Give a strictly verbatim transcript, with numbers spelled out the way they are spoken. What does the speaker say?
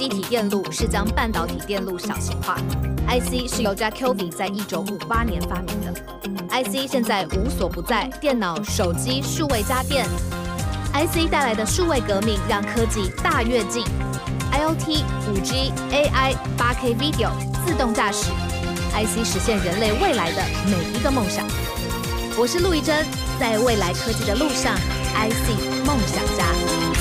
基体电路是将半导体电路小型化 ，I C 是由 Jack Kilby 在一九五八年发明的。I C 现在无所不在，电脑、手机、数位家电。I C 带来的数位革命让科技大跃进 ，I O T、五 G、A I、八 K Video、自动驾驶 ，I C 实现人类未来的每一个梦想。我是陆怡珍，在未来科技的路上 ，I C 梦想家。